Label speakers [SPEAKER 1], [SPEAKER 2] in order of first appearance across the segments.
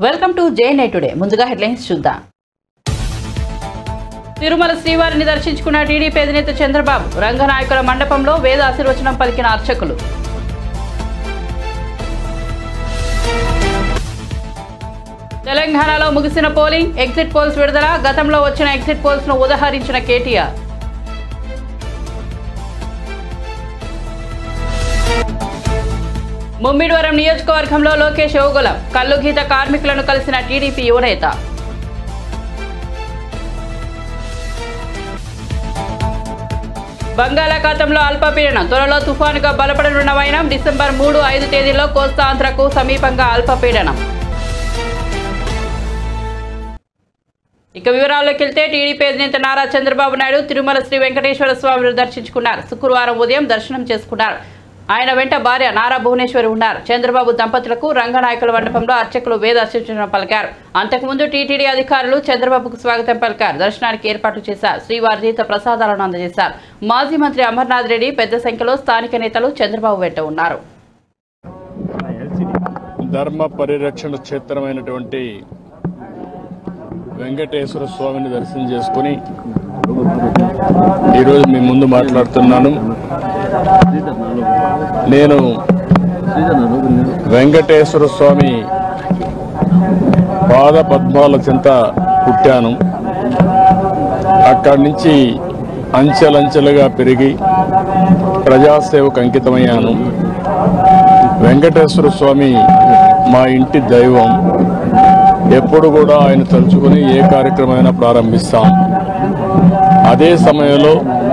[SPEAKER 1] Welcome to JNI today. ముందుగా headlines చూద్దాం. తిరుమల శ్రీవారిని దర్శించుకున్న టీడీపీ అధినేత చంద్రబాబు. రంగనాయకుల మండపంలో వేద ఆశీర్వచనం పలికిన అర్చకులు. తెలంగాణలో ముగిసిన పోలింగ్, ఎగ్జిట్ పోల్స్ విడుదల. గతంలో వచ్చిన ఎగ్జిట్ పోల్స్ ను ఉదహరించిన కేటీఆర్. ముమ్మిడివరం నియోజకవర్గంలో లోకేష్ యోగులం. కల్లు గీత కార్మికులను కలిసిన టీడీపీ యువనేత. బంగాళాఖాతంలో అల్పపీడనం, త్వరలో తుఫానుగా బలపడనున్న వైనం. డిసెంబర్ 3, 5 తేదీల్లో కోస్తాంధ్రకు సమీపంగా అల్పపీడనం. ఇక వివరాల్లోకి వెళ్తే టీడీపీ అధినేత నారా చంద్రబాబు నాయుడు తిరుమల శ్రీ వెంకటేశ్వర స్వామిని దర్శించుకున్నారు. శుక్రవారం ఉదయం దర్శనం చేసుకున్నారు. ఆయన వెంట భార్య నారా భువనేశ్వరి ఉన్నారు. చంద్రబాబు దంపతులకు రంగనాయకుల మండపంలో అర్చకులు వేద ఆశీర్వచనం పలికారు. అంతకుముందు టీటీడీ అధికారులు చంద్రబాబుకు స్వాగతం పలికారు. దర్శనానికి ఏర్పాట్లు చేశారు. శ్రీవారి తీర్థ ప్రసాదాలను అందజేశారు. మాజీ మంత్రి అమర్నాథ్ రెడ్డి, పెద్ద సంఖ్యలో స్థానిక నేతలు చంద్రబాబు వెంట ఉన్నారు.
[SPEAKER 2] ధర్మ పరిరక్షణ క్షేత్రమైనటువంటి వెంకటేశ్వర స్వామిని దర్శనం చేసుకుని ఈరోజు మీ ముందు మాట్లాడుతున్నాను. నేను వెంకటేశ్వర స్వామి పాద పద్మాల చెంత పుట్టాను. అక్కడి నుంచి అంచెలంచెలుగా పెరిగి ప్రజాసేవకు అంకితమయ్యాను. వెంకటేశ్వర స్వామి మా ఇంటి దైవం. ఎప్పుడు కూడా ఆయన తలుచుకుని ఏ కార్యక్రమమైనా ప్రారంభిస్తాం. అదే సమయంలో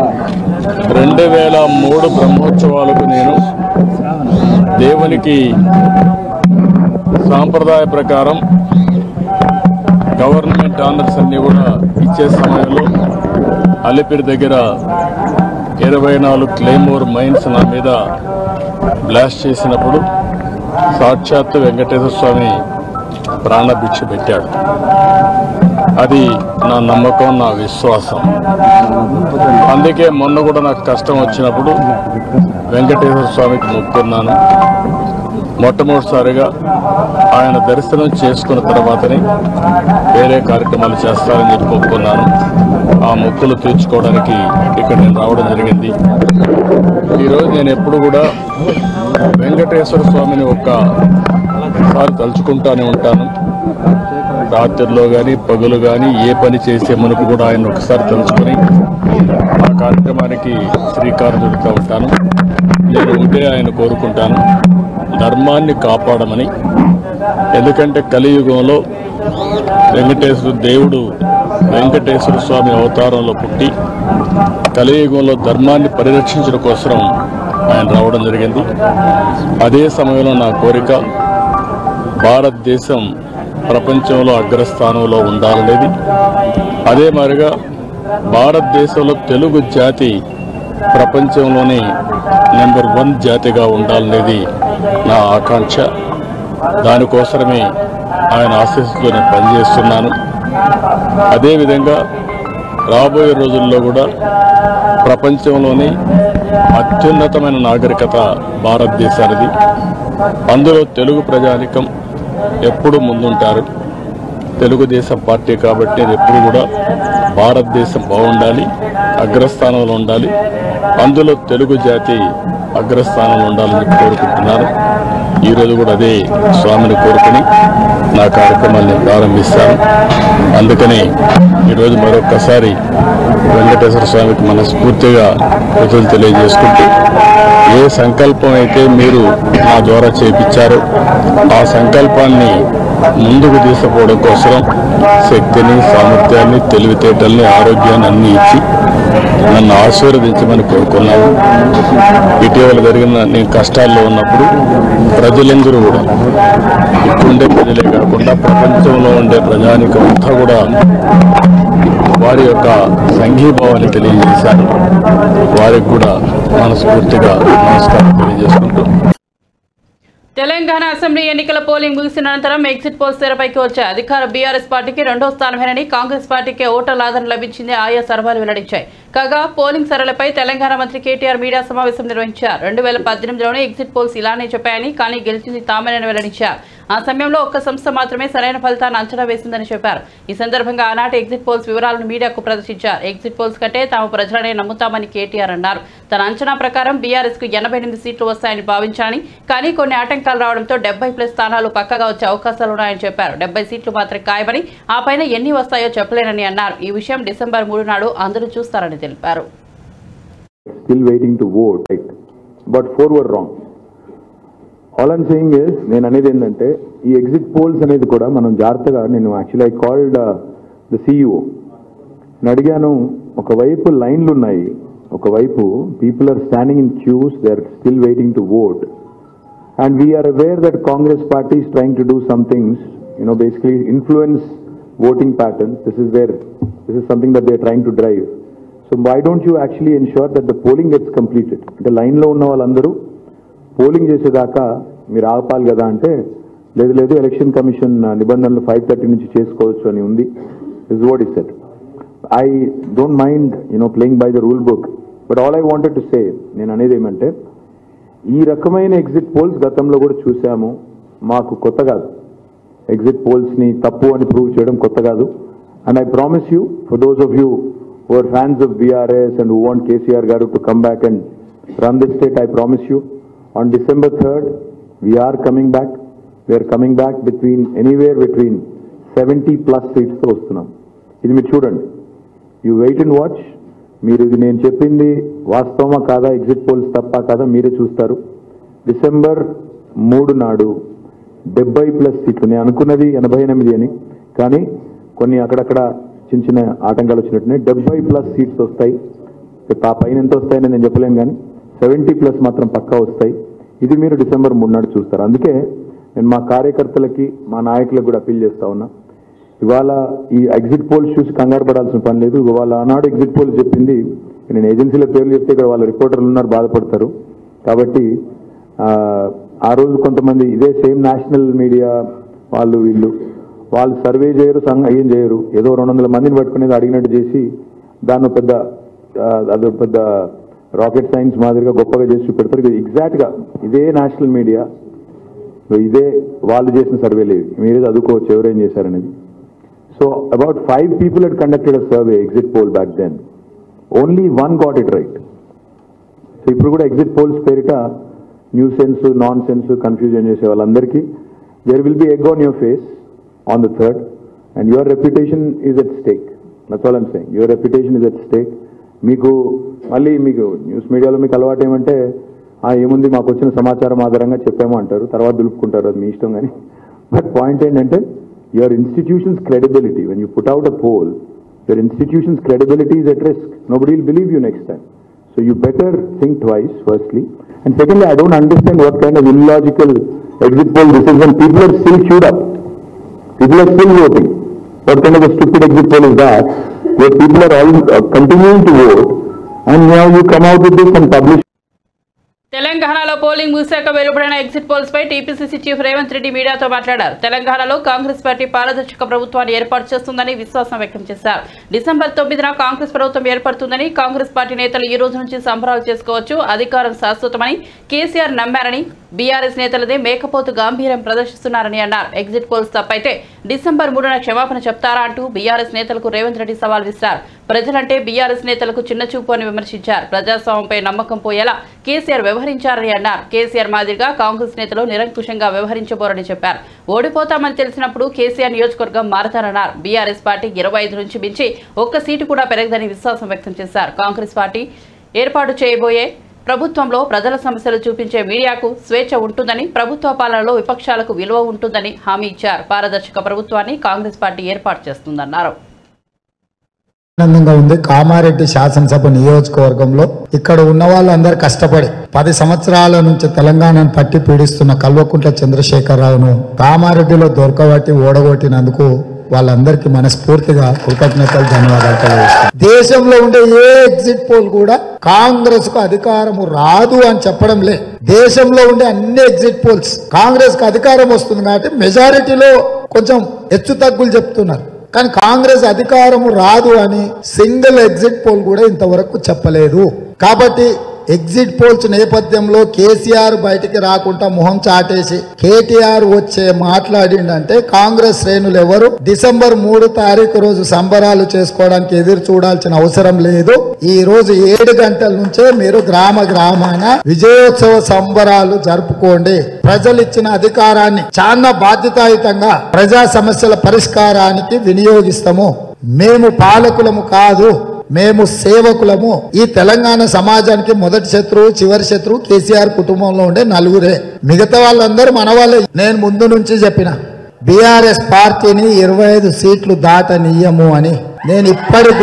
[SPEAKER 2] 2003 బ్రహ్మోత్సవాలకు నేను దేవునికి సాంప్రదాయ ప్రకారం గవర్నమెంట్ ఆనర్స్ అన్ని కూడా ఇచ్చే సమయంలో అలిపిరి దగ్గర 24 క్లెయిమోర్ మైన్స్ నా మీద బ్లాస్ట్ చేసినప్పుడు సాక్షాత్తు వెంకటేశ్వర స్వామి ప్రాణభిక్ష పెట్టాడు. అది నా నమ్మకం, నా విశ్వాసం. అందుకే మొన్న కూడా నాకు కష్టం వచ్చినప్పుడు వెంకటేశ్వర స్వామికి మొక్కున్నాను. మొట్టమొదటిసారిగా ఆయన దర్శనం చేసుకున్న తర్వాతనే వేరే కార్యక్రమాలు చేస్తారని చెప్పి మొక్కున్నాను. ఆ మొక్కులు తీర్చుకోవడానికి ఇక్కడ నేను రావడం జరిగింది. ఈరోజు నేను ఎప్పుడు కూడా వెంకటేశ్వర స్వామిని ఒక్కసారి తలుచుకుంటానే ఉంటాను. రాత్రిలో కానీ పగులు కానీ ఏ పని చేసే మునుపు కూడా ఆయన ఒకసారి తలుచుకొని ఆ కార్యక్రమానికి శ్రీకారం చుడుతూ ఉంటాను. నేను ఉంటే ఆయన కోరుకుంటాను, ధర్మాన్ని కాపాడమని. ఎందుకంటే కలియుగంలో వెంకటేశ్వర స్వామి అవతారంలో పుట్టి కలియుగంలో ధర్మాన్ని పరిరక్షించడం కోసం ఆయన రావడం జరిగింది. అదే సమయంలో నా కోరిక భారతదేశం ప్రపంచంలో అగ్రస్థానంలో ఉండాలనేది. అదే మాదిరిగా భారతదేశంలో తెలుగు జాతి ప్రపంచంలోనే నెంబర్ 1 జాతిగా ఉండాలనేది నా ఆకాంక్ష. దానికోసమే ఆయన ఆశీస్సుతో నేను పనిచేస్తున్నాను. అదేవిధంగా రాబోయే రోజుల్లో కూడా ప్రపంచంలోనే అత్యున్నతమైన నాగరికత భారతదేశానిది. అందులో తెలుగు ప్రజానికం ఎప్పుడు ముందుంటారు. తెలుగుదేశం పార్టీ కాబట్టి అది ఎప్పుడు కూడా భారతదేశం బాగుండాలి, అగ్రస్థానంలో ఉండాలి. అందులో తెలుగు జాతి అగ్రస్థానంలో ఉండాలని కోరుకుంటున్నాను. ఈరోజు కూడా అదే స్వామిని కోరుకుని నా కార్యక్రమాన్ని ప్రారంభిస్తాను. అందుకని ఈరోజు మరొక్కసారి వెంకటేశ్వర స్వామికి మనస్ఫూర్తిగా కృతజ్ఞతలు తెలియజేసుకుంటూ ఏ సంకల్పం అయితే మీరు నా ద్వారా చేయించారో ఆ సంకల్పాన్ని ముందుకు తీసుకుపోవడం కోసం శక్తిని, సామర్థ్యాన్ని, తెలివితేటల్ని, ఆరోగ్యాన్ని అన్ని ఇచ్చి నన్ను ఆశీర్వదించమని కోరుకున్నాను. ఇటీవల జరిగిన నేను కష్టాల్లో ఉన్నప్పుడు ప్రజలందరూ కూడా ఇక్కడుండే ప్రజలే కాకుండా ప్రపంచంలో ఉండే ప్రజానికం అంతా కూడా వారి యొక్క సంఘీభావాన్ని తెలియజేశారు. వారికి కూడా మనస్ఫూర్తిగా నమస్కారం తెలియజేసుకుంటూ
[SPEAKER 1] తెలంగాణ అసెంబ్లీ ఎన్నికల పోలింగ్ ముగిసిన అనంతరం ఎగ్జిట్ పోల్స్ తెరపైకి వచ్చాయి. అధికార బీఆర్ఎస్ పార్టీకి 2వ స్థానమేనని, కాంగ్రెస్ పార్టీకి ఓటర్ల ఆదరణ లభించింది ఆయా సర్వేలు వెల్లడించాయి. కాగా పోలింగ్ సరళిపై తెలంగాణ మంత్రి కేటీఆర్ మీడియా సమావేశం నిర్వహించారు. 2018లోనే ఎగ్జిట్ పోల్స్ ఇలానే చెప్పాయని, కానీ గెలిచింది తామేనని వెల్లడించారు. ఆ సమయంలో ఒక్క సంస్థ మాత్రమే సరైన ఫలితాన్ని అంచనా వేసిందని చెప్పారు. ఈ సందర్భంగా ఆనాటి ఎగ్జిట్ పోల్స్ వివరాలను మీడియాకు ప్రదర్శించారు. ఎగ్జిట్ పోల్స్ కంటే తాము ప్రజలనే నమ్ముతామని కేటీఆర్ అన్నారు. తన అంచనా ప్రకారం బీఆర్ఎస్ కు 88 సీట్లు వస్తాయని భావించాలని, కానీ కొన్ని ఆటంకాలు రావడంతో 70+ స్థానాలు పక్కగా వచ్చే అవకాశాలున్నాయని చెప్పారు. 70 సీట్లు మాత్రం ఖాయమని, ఆ పైన ఎన్ని వస్తాయో చెప్పలేనని అన్నారు. ఈ విషయం డిసెంబర్ 3 నాడు అందరూ చూస్తారని తెలిపారు.
[SPEAKER 3] Still waiting to vote, right? But 4 were wrong. All I'm saying is, నేను అనేది ఏంటంటే ఈ ఎగ్జిట్ పోల్స్ అనేది కూడా మనం జాగ్రత్తగా, నేను actually I called the CEO అడిగాను. ఒకవైపు లైన్లు ఉన్నాయి, ఒకవైపు people are standing in queues, they are still waiting to vote, and we're aware that Congress party is trying to do some things, basically influence voting patterns. This is something that they are trying to drive. So why don't you actually ensure that the polling gets completed? అంటే లైన్లో ఉన్న వాళ్ళందరూ polling చేసేదాకా మీరు ఆపాలి కదా అంటే, లేదు ఎలక్షన్ కమిషన్ నిబంధనలు 5:30 నుంచి చేసుకోవచ్చు అని ఉంది. Is what is set. I don't mind playing by the rule book, but all I wanted to say, నేను అనేది ఏమంటే ఈ రకమైన ఎగ్జిట్ పోల్స్ గతంలో కూడా చూసాము, మాకు కొత్త కాదు. ఎగ్జిట్ పోల్స్ని తప్పు అని ప్రూవ్ చేయడం కొత్త కాదు. And I promise you, for those of you who are fans of BRS and who want KCR Garu to come back and run this state, I promise you, on December 3rd, we are coming back. We are coming back anywhere between 70+ seats తో వస్తున్నాం. ఇది మీరు చూడండి, you wait and watch. మీరు ఇది నేను చెప్పింది వాస్తవమా కాదా, ఎగ్జిట్ పోల్స్ తప్ప కాదా మీరే చూస్తారు. డిసెంబర్ 3 నాడు 70+ సీట్లు. నేను అనుకున్నది 88 అని, కానీ కొన్ని అక్కడక్కడ చిన్న ఆటంకాలు వచ్చినట్టునే 70+ సీట్స్ వస్తాయి. ఆ పైన ఎంత వస్తాయని నేను చెప్పలేను, కానీ 70+ మాత్రం పక్కా వస్తాయి. ఇది మీరు డిసెంబర్ 3 నాడు చూస్తారు. అందుకే నేను మా కార్యకర్తలకి, మా నాయకులకు కూడా అప్పీల్ చేస్తా ఉన్నా, ఇవాళ ఈ ఎగ్జిట్ పోల్స్ చూసి కంగారు పడాల్సిన పని లేదు. ఇవాళ ఆనాడు ఎగ్జిట్ పోల్స్ చెప్పింది, నేను ఏజెన్సీల పేర్లు చెప్తే ఇక్కడ వాళ్ళ రిపోర్టర్లు ఉన్నారు, బాధపడతారు. కాబట్టి ఆ రోజు కొంతమంది ఇదే సేమ్ నేషనల్ మీడియా వాళ్ళు సర్వే చేయరు, ఏం చేయరు, ఏదో 200 మందిని పట్టుకునేది అడిగినట్టు చేసి దాన్ని పెద్ద రాకెట్ సైన్స్ మాదిరిగా గొప్పగా చేసి చూపెడతారు. ఎగ్జాక్ట్గా ఇదే నేషనల్ మీడియా, ఇదే వాళ్ళు చేసిన సర్వేలు, మీరే చదువుకోవచ్చు ఎవరేం చేశారనేది. So about 5 people had conducted a survey, exit poll back then. Only 1 got it right. So ఇప్పుడు కూడా ఎగ్జిట్ పోల్స్ పేరిట nuisance, nonsense confusion చేసే వాళ్ళందరికీ there will be egg on your face on the 3rd, and your reputation is at stake. That's all I'm saying. Your reputation is at stake. మీకు news మీడియాలో మీకు అలవాటు ఏమంటే, ఏముంది మాకు వచ్చిన సమాచారం ఆధారంగా చెప్పాము అంటారు, తర్వాత దులుపుకుంటారు, అది మీ ఇష్టం. కానీ బట్ పాయింట్ ఏంటంటే, your institutions credibility, when you put out a poll, your institutions credibility is at risk. Nobody will believe you next time. So you better think twice, firstly. And secondly, I don't understand what kind of illogical exit poll this is when people are still queued up. People are still voting. What kind of a stupid exit poll is that? Where people are all continuing to vote, and now you come out with this and publish.
[SPEAKER 1] తెలంగాణలో polling ముగిశాక వెలువడిన exit polls పై TPCC chief Revanth Reddy మీడియాతో మాట్లాడారు. తెలంగాణలో Congress party పారదర్శక ప్రభుత్వాన్ని ఏర్పాటు చేస్తుందని విశ్వాసం వ్యక్తం చేశారు. డిసెంబర్ 9న కాంగ్రెస్ ప్రభుత్వం ఏర్పడుతుందని, కాంగ్రెస్ పార్టీ నేతలు ఈ రోజు నుంచి సంబరాలు చేసుకోవచ్చు, అధికారం శాశ్వతమని కేసీఆర్ నమ్మారని, బీఆర్ఎస్ నేతలదే మేకపోతు గాంభీర్యం ప్రదర్శిస్తున్నారని అన్నారు. ఎగ్జిట్ పోల్స్ తప్పైతే డిసెంబర్ 3న క్షమాపణ చెప్తారా అంటూ బీఆర్ఎస్ నేతలకు రేవంత్ రెడ్డి సవాల్ విసిరారు. ప్రజలంటే బీఆర్ఎస్ నేతలకు చిన్న చూపు అని విమర్శించారు. ప్రజాస్వామ్యంపై నమ్మకం పోయేలా కేసీఆర్ వ్యవహరించారని అన్నారు. కేసీఆర్ మాదిరిగా కాంగ్రెస్ నేతలు నిరంకుశంగా వ్యవహరించబోరని చెప్పారు. ఓడిపోతామని తెలిసినప్పుడు కేసీఆర్ నియోజకవర్గం మారతారన్నారు. బీఆర్ఎస్ పార్టీ 25 నుంచి మించి ఒక్క సీటు కూడా పెరగదని విశ్వాసం వ్యక్తం చేశారు. కాంగ్రెస్ పార్టీ ఏర్పాటు చేయబోయే ప్రభుత్వంలో ప్రజల సమస్యలు చూపించే మీడియాకు స్వేచ్ఛ ఉంటుందని, ప్రభుత్వ పాలనలో విపక్షాలకు విలువ ఉంటుందని హామీ ఇచ్చారు. పారదర్శక ప్రభుత్వాన్ని కాంగ్రెస్ పార్టీ ఏర్పాటు చేస్తుందన్నారు.
[SPEAKER 4] ఆనందంగా ఉంది. కామారెడ్డి శాసనసభ నియోజకవర్గంలో ఇక్కడ ఉన్న వాళ్ళందరూ కష్టపడి 10 సంవత్సరాల నుంచి తెలంగాణను పట్టి పీడిస్తున్న కల్వకుంట్ల చంద్రశేఖరరావును కామారెడ్డిలో దొరకబట్టి ఓడగొట్టినందుకు వాళ్ళందరికీ మనస్ఫూర్తిగా కృతజ్ఞతలు, ధన్యవాదాలు తెలియజేస్తాం. దేశంలో ఉండే ఏ ఎగ్జిట్ పోల్ కూడా కాంగ్రెస్ కు అధికారము రాదు అని చెప్పడం లే. దేశంలో ఉండే అన్ని ఎగ్జిట్ పోల్స్ కాంగ్రెస్ కు అధికారం వస్తుంది కాబట్టి మెజారిటీలో కొంచెం హెచ్చు తగ్గులు చెప్తున్నారు, కానీ కాంగ్రెస్ అధికారము రాదు అని సింగిల్ ఎగ్జిట్ పోల్ కూడా ఇంతవరకు చెప్పలేదు. కాబట్టి ఎగ్జిట్ పోల్స్ నేపథ్యంలో కేసీఆర్ బయటికి రాకుండా మొహం చాటేసి కేటీఆర్ వచ్చే మాట్లాడిండంటే కాంగ్రెస్ శ్రేణులు ఎవరు డిసెంబర్ 3 తారీఖు రోజు సంబరాలు చేసుకోవడానికి ఎదురు చూడాల్సిన అవసరం లేదు. ఈ రోజు 7 గంటల నుంచే మీరు గ్రామాన విజయోత్సవ సంబరాలు జరుపుకోండి. ప్రజలు ఇచ్చిన అధికారాన్ని చాలా బాధ్యతాయుతంగా ప్రజా సమస్యల పరిష్కారానికి వినియోగిస్తాము. మేము పాలకులము కాదు, మేము సేవకులము. ఈ తెలంగాణ సమాజానికి మొదటి శత్రువు చివరి శత్రువు కేసీఆర్ కుటుంబంలో ఉండే నలుగురే, మిగతా వాళ్ళందరూ మన వాళ్ళే. నేను ముందు నుంచి చెప్పిన బీఆర్ఎస్ పార్టీని 25 సీట్లు దాటనీయము అని. నేను ఇప్పటికి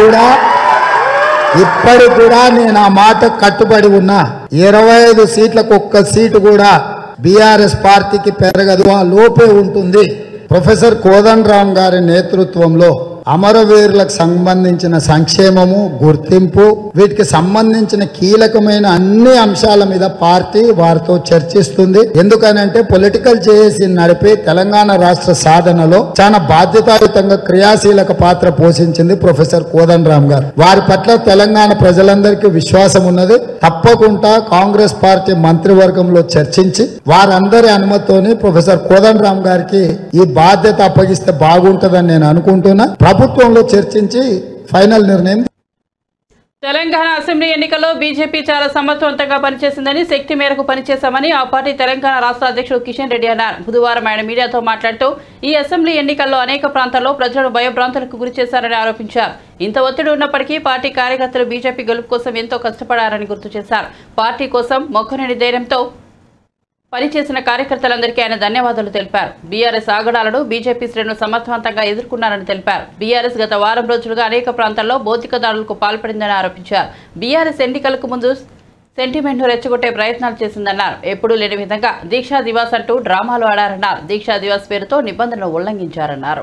[SPEAKER 4] కూడా నేను ఆ మాట కట్టుబడి ఉన్నా. 25 సీట్లకు ఒక్క సీటు కూడా బీఆర్ఎస్ పార్టీకి పెరగదు, ఆ లోపే ఉంటుంది. ప్రొఫెసర్ కోదండరామ్ గారి నేతృత్వంలో అమరవీరులకు సంబంధించిన సంక్షేమము, గుర్తింపు, వీటికి సంబంధించిన కీలకమైన అన్ని అంశాల మీద పార్టీ వారితో చర్చిస్తుంది. ఎందుకనంటే పొలిటికల్ జేఏసీ నడిపి తెలంగాణ రాష్ట్ర సాధనలో చాలా బాధ్యతాయుతంగా క్రియాశీలక పాత్ర పోషించింది ప్రొఫెసర్ కోదండరామ్ గారు. వారి పట్ల తెలంగాణ ప్రజలందరికీ విశ్వాసం ఉన్నది. తప్పకుండా కాంగ్రెస్ పార్టీ మంత్రివర్గంలో చర్చించి వారందరి అనుమతితోని ప్రొఫెసర్ కోదండరామ్ గారికి ఈ బాధ్యత అప్పగిస్తే బాగుంటుందని నేను అనుకుంటున్నా. ప్రభుత్వంలో చర్చించి ఫైనల్ నిర్ణయం.
[SPEAKER 1] తెలంగాణ అసెంబ్లీ ఎన్నికల్లో బీజేపీ చాలా సమర్థవంతంగా పనిచేసిందని, శక్తి మేరకు పనిచేశామని ఆ పార్టీ తెలంగాణ రాష్ట్ర అధ్యక్షుడు కిషన్ రెడ్డి అన్నారు. బుధవారం ఆయన మీడియాతో మాట్లాడుతూ ఈ అసెంబ్లీ ఎన్నికల్లో అనేక ప్రాంతాల్లో ప్రజలను భయభ్రాంతులకు గురి చేశారని ఆరోపించారు. ఇంత ఒత్తిడి ఉన్నప్పటికీ పార్టీ కార్యకర్తలు బీజేపీ గెలుపు కోసం ఎంతో కష్టపడారని గుర్తు చేశారు. పార్టీ కోసం మొక్కలేని ధైర్యంతో పనిచేసిన కార్యకర్తలందరికీ ఆయన ధన్యవాదాలు తెలిపారు. బీఆర్ఎస్ ఆగడాలను బీజేపీ శ్రేణులు సమర్థవంతంగా ఎదుర్కొన్నారని తెలిపారు. బీఆర్ఎస్ గత వారం రోజులుగా అనేక ప్రాంతాల్లో భౌతిక దాడులకు పాల్పడిందని ఆరోపించారు. బీఆర్ఎస్ ఎన్నికలకు ముందు సెంటిమెంట్ను రెచ్చగొట్టే ప్రయత్నాలు చేసిందన్నారు. ఎప్పుడూ లేని విధంగా దీక్షా దివాస్ అంటూ డ్రామాలు ఆడారన్నారు. దీక్షా దివాస్ పేరుతో నిబంధనలు ఉల్లంఘించారన్నారు.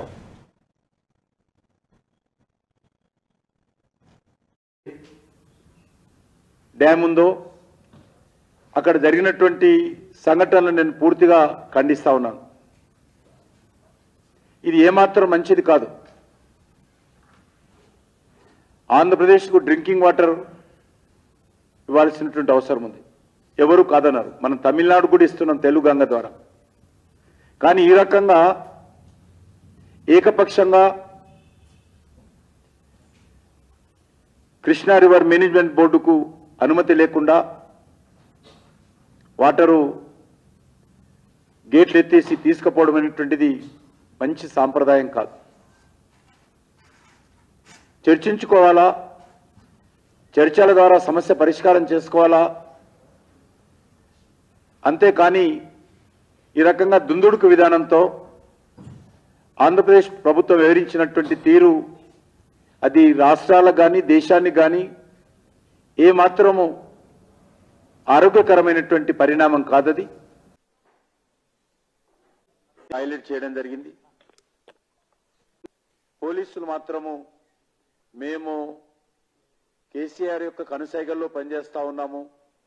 [SPEAKER 5] డ్యామ్ ఉందో అక్కడ జరిగినటువంటి సంఘటనలు నేను పూర్తిగా ఖండిస్తా ఉన్నాను. ఇది ఏమాత్రం మంచిది కాదు. ఆంధ్రప్రదేశ్కు డ్రింకింగ్ వాటర్ ఇవ్వాల్సినటువంటి అవసరం ఉంది, ఎవరు కాదన్నారు. మనం తమిళనాడు కూడా ఇస్తున్నాం తెలుగు గంగ ద్వారా. కానీ ఈ రకంగా ఏకపక్షంగా కృష్ణా రివర్ మేనేజ్మెంట్ బోర్డుకు అనుమతి లేకుండా వాటరు గేట్లు ఎత్తేసి తీసుకుపోవడం అనేటువంటిది మంచి సాంప్రదాయం కాదు. చర్చించుకోవాలా, చర్చల ద్వారా సమస్య పరిష్కారం చేసుకోవాలా, అంతేకాని ఈ రకంగా దుందుడుకు విధానంతో ఆంధ్రప్రదేశ్ ప్రభుత్వం వివరించినటువంటి తీరు అది రాష్ట్రాలకు కానీ దేశానికి కానీ ఏమాత్రము ఆరోగ్యకరమైనటువంటి పరిణామం కాదది. హైలైట్ చేయడం జరిగింది. పోలీసులు మాత్రము మేము కేసీఆర్ యొక్క కనుసైగల్లో పనిచేస్తా ఉన్నాము,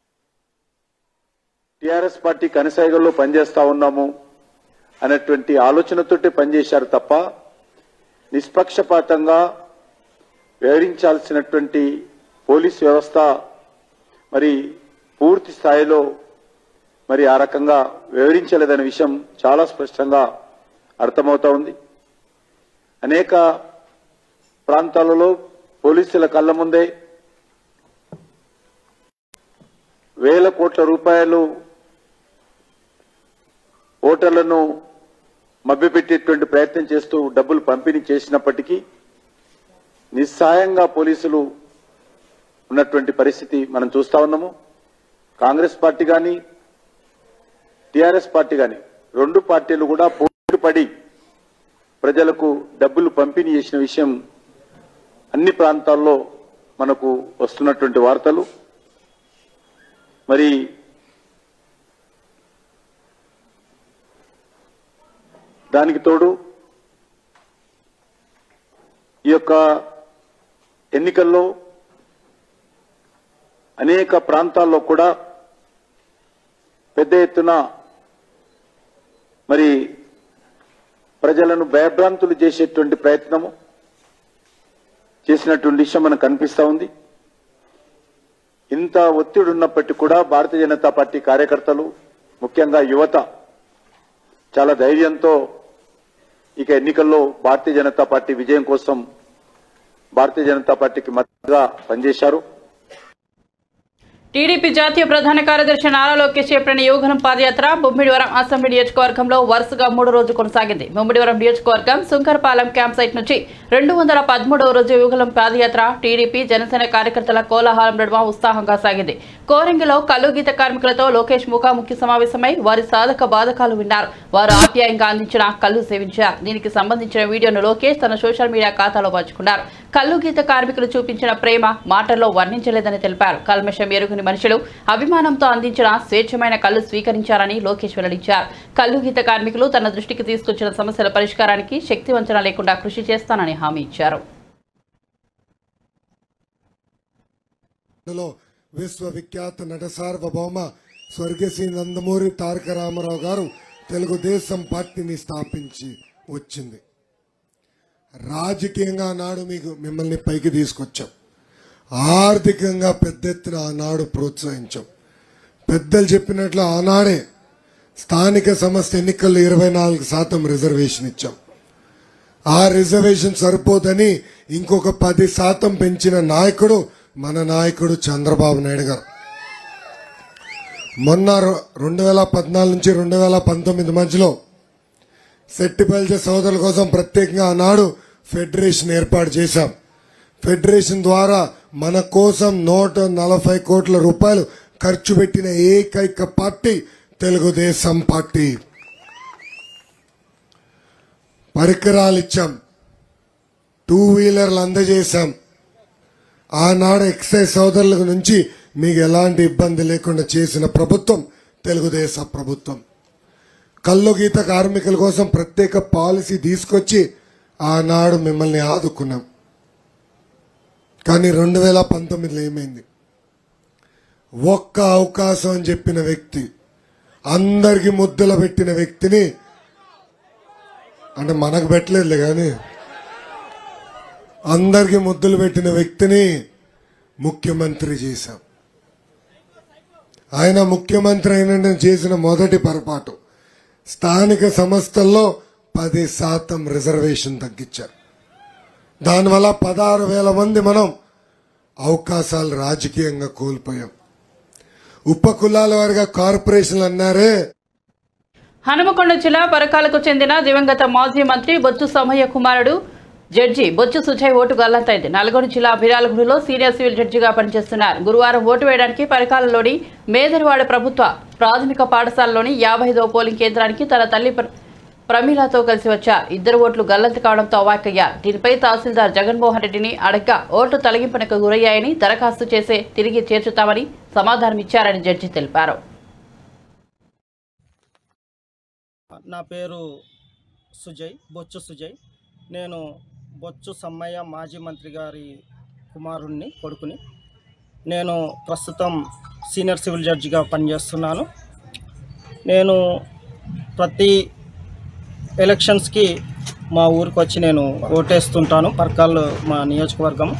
[SPEAKER 5] టీఆర్ఎస్ పార్టీ కనుసైగల్లో పనిచేస్తా ఉన్నాము అనేటువంటి ఆలోచనతోటి పనిచేశారు తప్ప నిష్పక్షపాతంగా వ్యవహరించాల్సినటువంటి పోలీస్ వ్యవస్థ మరి పూర్తి స్థాయిలో మరి ఆ రకంగా వివరించలేదనే విషయం చాలా స్పష్టంగా అర్థమవుతా ఉంది. అనేక ప్రాంతాలలో పోలీసుల కళ్ళ ముందే వేల కోట్ల రూపాయలు ఓటర్లను మభ్యపెట్టేటువంటి ప్రయత్నం చేస్తూ డబ్బులు పంపిణీ చేసినప్పటికీ నిస్సాయంగా పోలీసులు ఉన్నటువంటి పరిస్థితి మనం చూస్తా ఉన్నాము. కాంగ్రెస్ పార్టీ కానీ టీఆర్ఎస్ పార్టీ కానీ రెండు పార్టీలు కూడా పోటీపడి ప్రజలకు డబ్బులు పంపిణీ చేసిన విషయం అన్ని ప్రాంతాల్లో మనకు వస్తున్నటువంటి వార్తలు. మరి దానికి తోడు ఈ యొక్క ఎన్నికల్లో అనేక ప్రాంతాల్లో కూడా పెద్ద ఎత్తున మరి ప్రజలను భయభ్రాంతులు చేసేటువంటి ప్రయత్నము చేసినటువంటి విషయం మనకు కనిపిస్తా ఉంది. ఇంత ఒత్తిడి ఉన్నప్పటికీ కూడా భారతీయ జనతా పార్టీ కార్యకర్తలు, ముఖ్యంగా యువత చాలా ధైర్యంతో ఇక ఎన్నికల్లో భారతీయ జనతా పార్టీ విజయం కోసం భారతీయ జనతా పార్టీకి మద్దతుగా పనిచేశారు.
[SPEAKER 1] టీడీపీ జాతీయ ప్రధాన కార్యదర్శి నారా లోకేష్ చేపట్టిన యువగణం పాదయాత్ర ముమ్మిడివరం అసెంబ్లీ నియోజకవర్గంలో వరుసగా 3వ రోజు కొనసాగింది. ముమ్మిడివరం నియోజకవర్గం సుంకరపాలెం క్యాంప్ సైట్ నుంచి 213వ రోజు యువగణం పాదయాత్ర టీడీపీ జనసేన కార్యకర్తల కోలాహలం నడుమ ఉత్సాహంగా సాగింది. కోరంగిలో కల్లు గీత కార్మికులతో లోకేష్ ముఖాముఖి సమావేశమై వారి సాధక బాధకాలు విన్నారు. వారు ఆప్యాయంగా అందించిన కల్లు సేవించారు. దీనికి సంబంధించిన వీడియోను లోకేష్ తన సోషల్ మీడియా ఖాతాలో పంచుకున్నారు. కల్లు గీత కార్మికులు చూపించిన ప్రేమ మాటల్లో వర్ణించలేదని తెలిపారు. కల్మషం ఎరుగని మనుషులు అభిమానంతో అందించిన స్వేచ్ఛమైన కల్లు స్వీకరించారని లోకేష్ వెల్లడించారు. కల్లు గీత కార్మికులు తన దృష్టికి తీసుకొచ్చిన సమస్యల పరిష్కారానికి శక్తి వంచన లేకుండా కృషి చేస్తానని హామీ ఇచ్చారు.
[SPEAKER 6] విశ్వవిఖ్యాత నట సార్వభౌమ స్వర్గశ్రీ నందమూరి తారక రామారావు గారు తెలుగుదేశం పార్టీని స్థాపించి వచ్చింది. రాజకీయంగా నాడు మిమ్మల్ని పైకి తీసుకొచ్చాం. ఆర్థికంగా పెద్ద ఎత్తున ఆనాడు ప్రోత్సహించాం. పెద్దలు చెప్పినట్లు ఆనాడే స్థానిక సంస్థ ఎన్నికల్లో 24% రిజర్వేషన్ ఇచ్చాం. ఆ రిజర్వేషన్ సరిపోదని ఇంకొక 10% పెంచిన నాయకుడు మన నాయకుడు చంద్రబాబు నాయుడు గారు. మొన్న 2014 నుంచి 2019 మధ్యలో సెట్టిపల్లి సోదరుల కోసం ప్రత్యేకంగా ఆనాడు ఫెడరేషన్ ఏర్పాటు చేశాం. ఫెడరేషన్ ద్వారా మన కోసం 140 కోట్ల రూపాయలు ఖర్చు పెట్టిన ఏకైక పార్టీ తెలుగుదేశం పార్టీ. పరికరాలు ఇచ్చాం, 2 వీలర్లు అందజేశాం. ఆనాడు ఎక్సైజ్ సోదరుల నుంచి మీకు ఎలాంటి ఇబ్బంది లేకుండా చేసిన ప్రభుత్వం తెలుగుదేశం ప్రభుత్వం. కల్లు గీత కార్మికుల కోసం ప్రత్యేక పాలసీ తీసుకొచ్చి ఆనాడు మిమ్మల్ని ఆదుకున్నాం. కానీ 2019లో ఏమైంది? ఒక్క అవకాశం అని చెప్పిన వ్యక్తి, అందరికి ముద్దులు పెట్టిన వ్యక్తిని, అంటే మనకు పెట్టలేదులే కానీ అందరికి ముద్దులు పెట్టిన వ్యక్తిని ముఖ్యమంత్రి చేశాం. ఆయన ముఖ్యమంత్రి అయిన చేసిన మొదటి పొరపాటు స్థానిక సంస్థల్లో 10% రిజర్వేషన్ తగ్గించారు. దానివల్ల 16,000 మంది మనం అవకాశాలు రాజకీయంగా కోల్పోయాం. ఉపకులాల వారిగా కార్పొరేషన్లు అన్నారే.
[SPEAKER 1] హనుమకొండ జిల్లా పరకాలకు చెందిన దివంగత మాజీ మంత్రి బొచ్చు సమయ్య కుమారుడు జడ్జి బొచ్చు సుజయ్ ఓటు గల్లంతైంది. నల్గొండ జిల్లా బిరాలగూడలో సీనియర్ సివిల్ జడ్జిగా పనిచేస్తున్నారు. గురువారం ఓటు వేయడానికి పరకాలలోని మేదరివాడ ప్రభుత్వ ప్రాథమిక పాఠశాలలోని 55వ పోలింగ్ కేంద్రానికి తన తల్లి ప్రమీలతో కలిసి వచ్చారు. 2 ఓట్లు గల్లంతు కావడంతో అవాక్కయ్యారు. దీనిపై తహసీల్దార్ జగన్మోహన్ రెడ్డిని అడగ్గా ఓట్లు తొలగింపునకు గురయ్యాయని, దరఖాస్తు చేసే తిరిగి చేర్చుతామని సమాధానమిచ్చారని జడ్జి తెలిపారు.
[SPEAKER 7] నా పేరు సుజయ్, బొచ్చు సుజయ్. నేను బొచ్చు సమ్మయ్య మాజీ మంత్రి గారి కుమారుణ్ణి, కొడుకుని. నేను ప్రస్తుతం సీనియర్ సివిల్ జడ్జిగా పనిచేస్తున్నాను. నేను ప్రతి ఎలక్షన్స్కి మా ఊరికి వచ్చి నేను ఓటేస్తుంటాను, పర్కాల్ మా నియోజకవర్గం.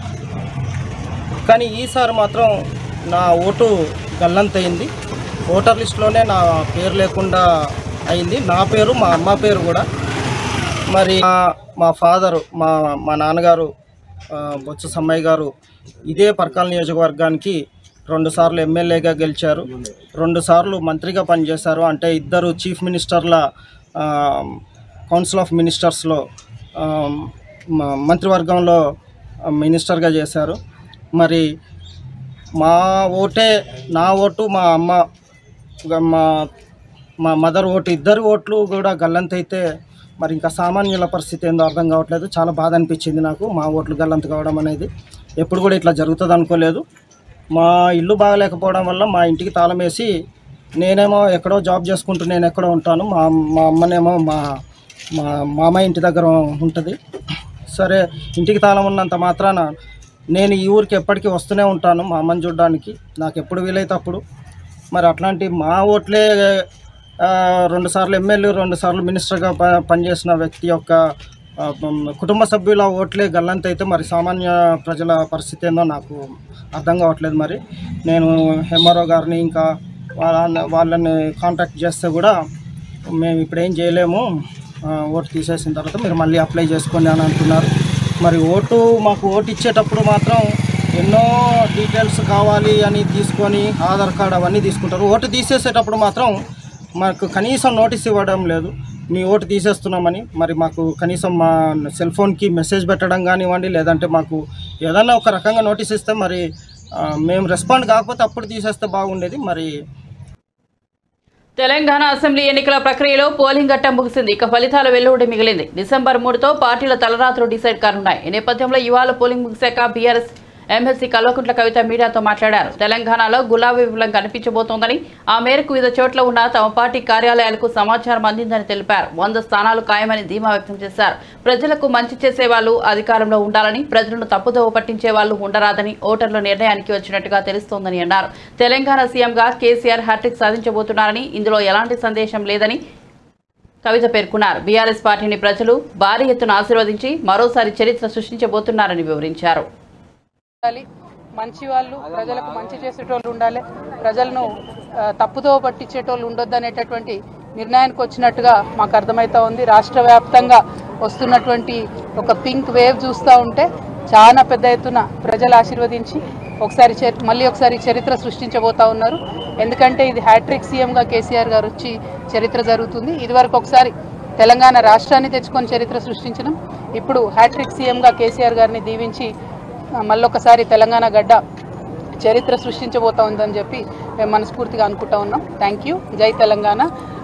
[SPEAKER 7] కానీ ఈసారి మాత్రం నా ఓటు గల్లంతయింది. ఓటర్ లిస్టులోనే నా పేరు లేకుండా అయింది. నా పేరు, మా అమ్మ పేరు కూడా. మరి మా ఫాదరు, మా నాన్నగారు బొత్స సమ్మయ్య గారు ఇదే పర్కాల్ నియోజకవర్గానికి 2 సార్లు ఎమ్మెల్యేగా గెలిచారు, 2 సార్లు మంత్రిగా పనిచేశారు. అంటే 2 చీఫ్ మినిస్టర్ల కౌన్సిల్ ఆఫ్ మినిస్టర్స్లో మంత్రివర్గంలో మినిస్టర్గా చేశారు. మరి నా ఓటు, మా అమ్మ, మా మదర్ ఓటు, 2 ఓట్లు కూడా గల్లంతైతే మరి ఇంకా సామాన్యుల పరిస్థితి ఏందో అర్థం కావట్లేదు. చాలా బాధ అనిపించింది నాకు మా ఓట్లు గల్లంతు కావడం అనేది. ఎప్పుడు కూడా ఇట్లా జరుగుతుంది అనుకోలేదు. మా ఇల్లు బాగలేకపోవడం వల్ల మా ఇంటికి తాళం వేసి, నేనేమో ఎక్కడో జాబ్ చేసుకుంటూ నేను ఎక్కడో ఉంటాను, మా అమ్మనేమో మా మామయ్య ఇంటి దగ్గర ఉంటుంది. సరే, ఇంటికి తాళం ఉన్నంత మాత్రాన నేను ఈ ఊరికి ఎప్పటికీ వస్తూనే ఉంటాను మా అమ్మని చూడడానికి, నాకు ఎప్పుడు వీలైతే అప్పుడు. మరి అట్లాంటి మా ఓట్లే 2 సార్లు ఎమ్మెల్యే, 2 సార్లు మినిస్టర్గా పనిచేసిన వ్యక్తి యొక్క కుటుంబ సభ్యుల ఓట్లే గల్లంత అయితే మరి సామాన్య ప్రజల పరిస్థితి ఏందో నాకు అర్థం కావట్లేదు. మరి నేను ఎంఆర్ఓ గారిని ఇంకా వాళ్ళని కాంటాక్ట్ చేస్తే కూడా మేము ఇప్పుడు ఏం చేయలేము, ఓటు తీసేసిన తర్వాత మీరు మళ్ళీ అప్లై చేసుకోండి అని అంటున్నారు. మరి మాకు ఓటు ఇచ్చేటప్పుడు మాత్రం ఎన్నో డీటెయిల్స్ కావాలి అని తీసుకొని ఆధార్ కార్డు అవన్నీ తీసుకుంటారు. ఓటు తీసేసేటప్పుడు మాత్రం మాకు కనీసం నోటీస్ ఇవ్వడం లేదు, మీ ఓటు తీసేస్తున్నామని. మరి మాకు కనీసం మా సెల్ ఫోన్కి మెసేజ్ పెట్టడం కానివ్వండి, లేదంటే మాకు ఏదన్నా ఒక రకంగా నోటీస్ ఇస్తే మరి మేము రెస్పాండ్ కాకపోతే అప్పుడు తీసేస్తే బాగుండేది. మరి
[SPEAKER 1] తెలంగాణ అసెంబ్లీ ఎన్నికల ప్రక్రియలో పోలింగ్ ఘట్టం ముగిసింది. ఇక ఫలితాల వెలువడి మిగిలింది. డిసెంబర్ 3తో పార్టీల తలరాత్రులు డిసైడ్ కానున్నాయి. ఈ నేపథ్యంలో ఇవాళ పోలింగ్ ముగిశాక బీఆర్ఎస్ ఎమ్మెల్సీ కల్వకుంట్ల కవిత మీడియాతో మాట్లాడారు. తెలంగాణలో గులాబీ విప్లవం కనిపించబోతోందని, ఆ మేరకు వివిధ చోట్ల ఉన్న తమ పార్టీ కార్యాలయాలకు సమాచారం అందిందని తెలిపారు. 100 స్థానాలు ఖాయమని ధీమా వ్యక్తం చేశారు. ప్రజలకు మంచి చేసే వాళ్ళు అధికారంలో ఉండాలని, ప్రజలను తప్పుదోవ పట్టించే వాళ్ళు ఉండరాదని ఓటర్ల నిర్ణయానికి వచ్చినట్టుగా తెలుస్తోందని అన్నారు. తెలంగాణ సీఎంగా కేసీఆర్ హ్యాట్రిక్ సాధించబోతున్నారని, ఇందులో ఎలాంటి సందేశం లేదని కవిత పేర్కొన్నారు. బీఆర్ఎస్ పార్టీని ప్రజలు భారీ ఎత్తున ఆశీర్వదించి మరోసారి చరిత్ర సృష్టించబోతున్నారని వివరించారు.
[SPEAKER 8] మంచి వాళ్ళు, ప్రజలకు మంచి చేసేటోళ్ళు ఉండాలి, ప్రజలను తప్పుదో పట్టించేటోళ్ళు ఉండొద్దు అనేటటువంటి నిర్ణయానికి వచ్చినట్టుగా మాకు అర్థమవుతా ఉంది. రాష్ట్ర వ్యాప్తంగా వస్తున్నటువంటి ఒక పింక్ వేవ్ చూస్తూ ఉంటే చాలా పెద్ద ఎత్తున ప్రజలు ఆశీర్వదించి మళ్ళీ ఒకసారి చరిత్ర సృష్టించబోతా ఉన్నారు. ఎందుకంటే ఇది హ్యాట్రిక్ సీఎంగా కేసీఆర్ గారు వచ్చి చరిత్ర జరుగుతుంది. ఇదివరకు ఒకసారి తెలంగాణ రాష్ట్రాన్ని తెచ్చుకొని చరిత్ర సృష్టించడం, ఇప్పుడు హ్యాట్రిక్ సీఎంగా కేసీఆర్ గారిని దీవించి మళ్ళొకసారి తెలంగాణ గడ్డ చరిత్ర సృష్టించబోతా ఉందని చెప్పి మేము మనస్ఫూర్తిగా అనుకుంటా ఉన్నాం. Thank you. జై Telangana.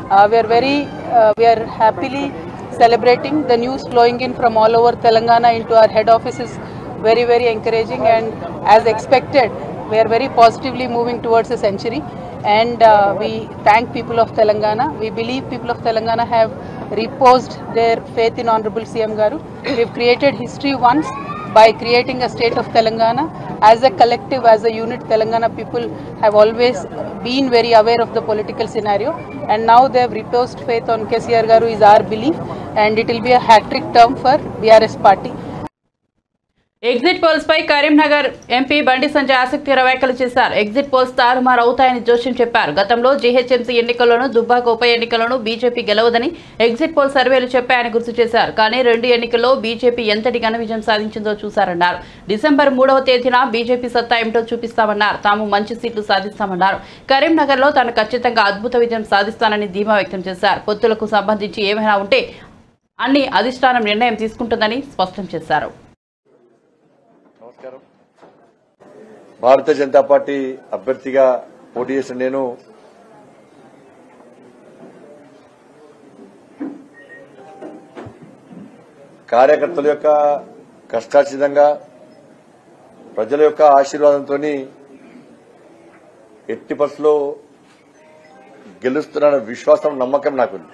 [SPEAKER 8] We're happily celebrating the news flowing in from all over Telangana into our head office is very, very encouraging, and as expected we are very positively moving towards a century, and we thank people of Telangana. We believe people of Telangana have reposed their faith in Honorable CM Garu. We've created history once by creating a state of Telangana. As a collective, as a unit, Telangana people have always been very aware of the political scenario, and now they have reposed faith on KCR Garu is our belief, and it will be a hat-trick term for BRS party.
[SPEAKER 1] Exit polls పై Karimnagar MP Bandi Sanjay ఆసక్తికర వ్యాఖ్యలు చేశారు. Exit polls తారుమారు అవుతాయని జోష్యం చెప్పారు. గతంలో GHMC ఎన్నికల్లోనూ దుబ్బాక ఉప ఎన్నికల్లోనూ బీజేపీ గెలవదని ఎగ్జిట్ పోల్ సర్వేలు చెప్పాయని గుర్తు చేశారు. కానీ 2 ఎన్నికల్లో బీజేపీ ఎంతటి ఘన విజయం సాధించిందో చూశారన్నారు. డిసెంబర్ 3వ తేదీన బీజేపీ సత్తా ఏమిటో చూపిస్తామన్నారు. తాము మంచి సీట్లు సాధిస్తామన్నారు. కరీంనగర్లో తాను ఖచ్చితంగా అద్భుత విజయం సాధిస్తానని ధీమా వ్యక్తం చేశారు. పొత్తులకు సంబంధించి ఏమైనా ఉంటే అన్ని అధిష్టానం నిర్ణయం తీసుకుంటుందని స్పష్టం చేశారు.
[SPEAKER 9] భారతీయ జనతా పార్టీ అభ్యర్థిగా పోటీ చేసిన నేను కార్యకర్తల యొక్క కష్టార్జితంగా ప్రజల యొక్క ఆశీర్వాదంతో ఎట్టి పరిస్థితుల్లో గెలుస్తున్న విశ్వాసం, నమ్మకం నాకుంది.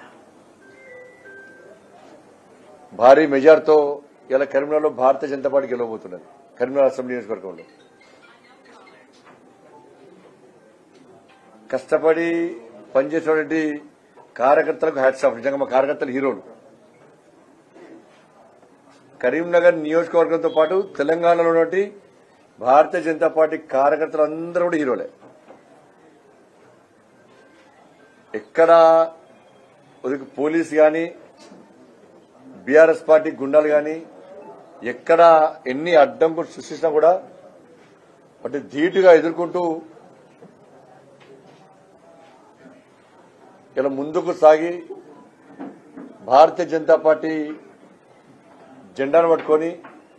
[SPEAKER 9] భారీ మెజార్టీతో ఇలా కరీంనగర్లో భారతీయ జనతా పార్టీ గెలవబోతున్నది. కరీంనగర్ అసెంబ్లీ నియోజకవర్గంలో కష్టపడి పనిచేసేటువంటి కార్యకర్తలకు హ్యాట్స్ ఆఫ్. నిజంగా మా కార్యకర్తలు హీరోలు. కరీంనగర్ నియోజకవర్గంతో పాటు తెలంగాణలో ఉన్నటువంటి భారతీయ జనతా పార్టీ కార్యకర్తలందరూ కూడా హీరోలే. ఎక్కడ పోలీసు గాని, బీఆర్ఎస్ పార్టీ గుండాలు గాని ఎక్కడ ఎన్ని అడ్డంకులు సృష్టించినా కూడా వాటి ధీటుగా ఎదుర్కొంటూ ఇలా ముందుకు సాగి భారతీయ జనతా పార్టీ జెండాను పట్టుకొని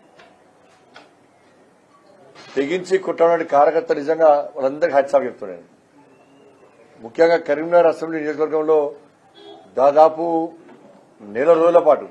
[SPEAKER 9] తెగించి కొట్టడానికి కార్యకర్తలు నిజంగా వాళ్ళందరికీ హ్యాట్స్ ఆఫ్ చెప్తున్నాను. ముఖ్యంగా కరీంనగర్ అసెంబ్లీ నియోజకవర్గంలో దాదాపు నెల రోజుల పాటు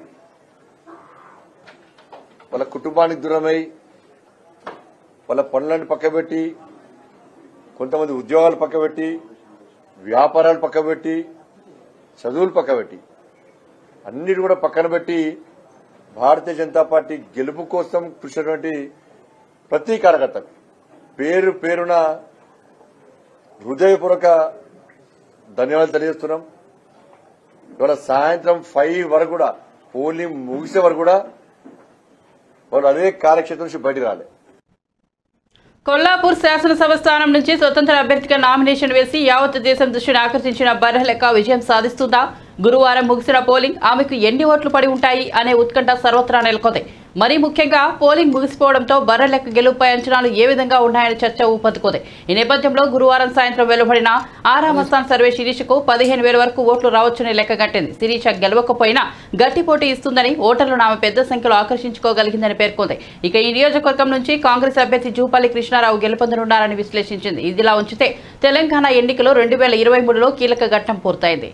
[SPEAKER 9] వాళ్ళ కుటుంబానికి దూరమై, వాళ్ళ పనులను పక్కబెట్టి, కొంతమంది ఉద్యోగాలు పక్కబెట్టి, వ్యాపారాలు పక్కబెట్టి, చదువులు పక్కబెట్టి, అన్నిటి కూడా పక్కన పెట్టి భారతీయ జనతా పార్టీ గెలుపు కోసం కృషినటువంటి ప్రతి కార్యకర్తకు పేరు పేరున హృదయపూర్వక ధన్యవాదాలు తెలియజేస్తున్నాం. ఇవాళ సాయంత్రం 5 వరకు కూడా పోలింగ్ ముగిసే వరకు కూడా వాళ్ళు అదే కార్యక్షేత్రం నుంచి బయటికి రాలేదు.
[SPEAKER 1] కొల్లాపూర్ శాసనసభ స్థానం నుంచి స్వతంత్ర అభ్యర్థిగా నామినేషన్ వేసి యావత్ దేశం దృష్టిని ఆకర్షించిన బర్రెలెక్క విజయం సాధిస్తుందా? గురువారం ముగిసిన పోలింగ్ ఆమెకు ఎన్ని ఓట్లు పడి ఉంటాయి అనే ఉత్కంఠ సర్వత్రా నెలకొంది. మరీ ముఖ్యంగా పోలింగ్ ముగిసిపోవడంతో బర్రెలెక్క గెలుపుపై అంచనాలు ఏ విధంగా ఉన్నాయని చర్చ ఊపందుకుంది. ఈ నేపథ్యంలో గురువారం సాయంత్రం వెలువడిన ఆరామ స్థాన్ సర్వే శిరీషకు 15,000 వరకు ఓట్లు రావచ్చని లెక్కగట్టింది. శిరీష గెలవకపోయినా గట్టి పోటీ ఇస్తుందని, ఓటర్లను ఆమె పెద్ద సంఖ్యలో ఆకర్షించుకోగలిగిందని పేర్కొంది. ఇక ఈ నియోజకవర్గం నుంచి కాంగ్రెస్ అభ్యర్థి జూపల్లి కృష్ణారావు గెలుపొందనున్నారని విశ్లేషించింది. ఇదిలా ఉంచితే తెలంగాణ ఎన్నికలో 2023లో కీలక ఘట్టం పూర్తయింది.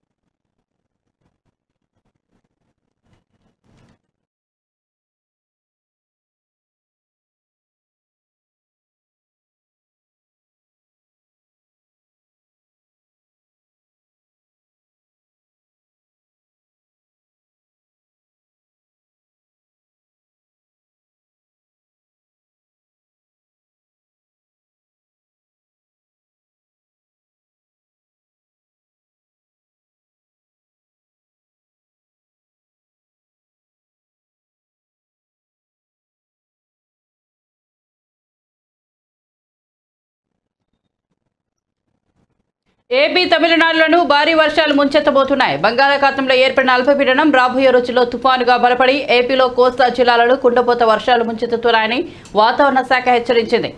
[SPEAKER 1] ఏపీ తమిళనాడులోనూ భారీ వర్షాలు ముంచెత్తబోతున్నాయి. బంగాళాఖాతంలో ఏర్పడిన అల్పపీడనం రాబోయే రోజుల్లో తుఫానుగా బలపడి ఏపీలో కోస్తా జిల్లాలలో కుండపోత వర్షాలు ముంచెత్తుతున్నాయని వాతావరణ శాఖ హెచ్చరించింది.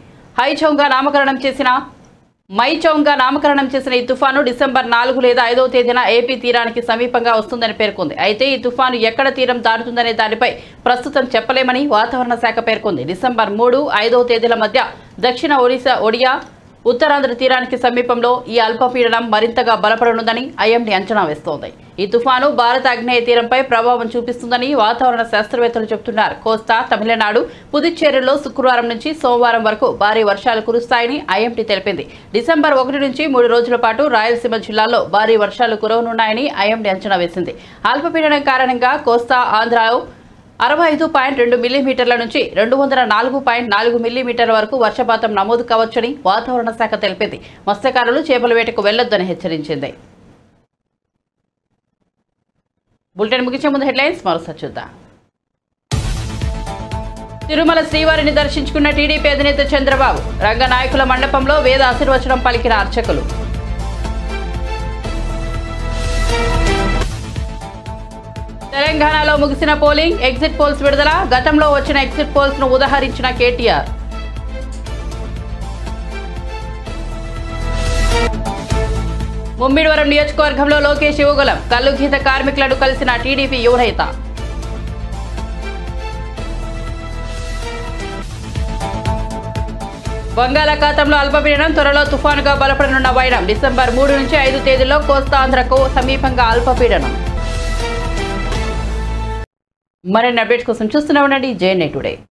[SPEAKER 1] మైచౌంగా నామకరణం చేసిన ఈ తుఫాను డిసెంబర్ 4 లేదా 5వ తేదీన ఏపీ తీరానికి సమీపంగా వస్తుందని పేర్కొంది. అయితే ఈ తుఫాను ఎక్కడ తీరం దాటుతుందనే దానిపై ప్రస్తుతం చెప్పలేమని వాతావరణ శాఖ పేర్కొంది. డిసెంబర్ 3, 5వ తేదీల మధ్య దక్షిణ ఒడియా ఉత్తరాంధ్ర తీరానికి సమీపంలో ఈ అల్పపీడనం మరింతగా బలపడనుందని ఐఎండీ అంచనా వేస్తోంది. ఈ తుఫాను భారత ఆగ్నేయ తీరంపై ప్రభావం చూపిస్తుందని వాతావరణ శాస్త్రవేత్తలు చెబుతున్నారు. కోస్తా, తమిళనాడు, పుదుచ్చేరిలో శుక్రవారం నుంచి సోమవారం వరకు భారీ వర్షాలు కురుస్తాయని ఐఎండీ తెలిపింది. డిసెంబర్ 1 నుంచి 3 రోజుల పాటు రాయలసీమ జిల్లాల్లో భారీ వర్షాలు కురవనున్నాయని ఐఎండీ అంచనా వేసింది. అల్పపీడనం కారణంగా కోస్తా ఆంధ్రాలో 65.2 మిల్లీమీటర్ల నుంచి 204.4 మిల్లీమీటర్ల వరకు వర్షపాతం నమోదు కావచ్చని వాతావరణ శాఖ తెలిపింది. మత్స్యకారులు చేపల వేటకు వెళ్లొద్దని హెచ్చరించింది. బులెటిన్ ముగించే ముందు హెడ్లైన్స్ మరోసారి చూద్దాం. తిరుమల శ్రీవారిని దర్శించుకున్న టీడీపీ అధినేత చంద్రబాబు. రంగనాయకుల మండపంలో వేద ఆశీర్వచనం పలికిన అర్చకులు. తెలంగాణలో ముగిసిన పోలింగ్, ఎగ్జిట్ పోల్స్ విడుదల. గతంలో వచ్చిన ఎగ్జిట్ పోల్స్ ను ఉదహరించిన కేటీఆర్. ముమ్మిడివరం నియోజకవర్గంలో లోకేష్ యువగలం. కల్లు గీత కార్మికులను కలిసిన టీడీపీ యువనేత. బంగాళాఖాతంలో అల్పపీడనం, త్వరలో తుఫానుగా బలపడనున్న వైరం. డిసెంబర్ 3 నుంచి 5 తేదీల్లో కోస్తాంధ్రకు సమీపంగా అల్పపీడనం. మరిన్ని అప్డేట్స్ కోసం చూస్తూనే ఉండండి JNI టుడే.